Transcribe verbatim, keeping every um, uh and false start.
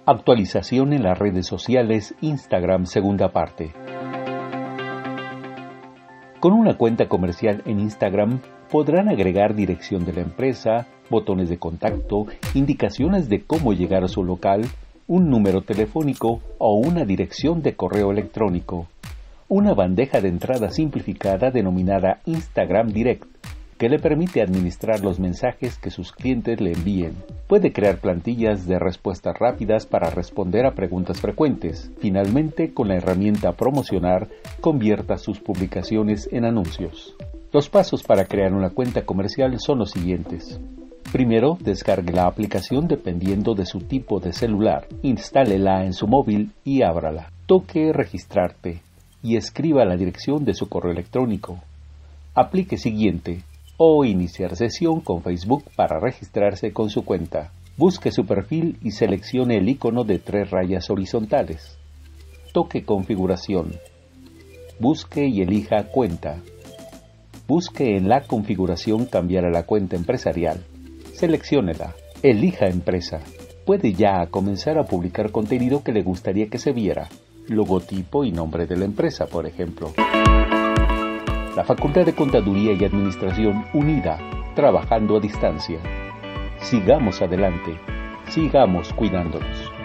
Actualización en las redes sociales Instagram segunda parte. Con una cuenta comercial en Instagram podrán agregar dirección de la empresa, botones de contacto, indicaciones de cómo llegar a su local, un número telefónico o una dirección de correo electrónico. Una bandeja de entrada simplificada denominada Instagram Direct, que le permite administrar los mensajes que sus clientes le envíen. Puede crear plantillas de respuestas rápidas para responder a preguntas frecuentes. Finalmente, con la herramienta Promocionar, convierta sus publicaciones en anuncios. Los pasos para crear una cuenta comercial son los siguientes. Primero, descargue la aplicación dependiendo de su tipo de celular. Instálela en su móvil y ábrala. Toque Registrarte y escriba la dirección de su correo electrónico. Aplique Siguiente o Iniciar sesión con Facebook para registrarse con su cuenta. Busque su perfil y seleccione el icono de tres rayas horizontales. Toque Configuración. Busque y elija Cuenta. Busque en la configuración Cambiar a la cuenta empresarial. Selecciónela. Elija Empresa. Puede ya comenzar a publicar contenido que le gustaría que se viera. Logotipo y nombre de la empresa, por ejemplo. La Facultad de Contaduría y Administración unida, trabajando a distancia. Sigamos adelante, sigamos cuidándonos.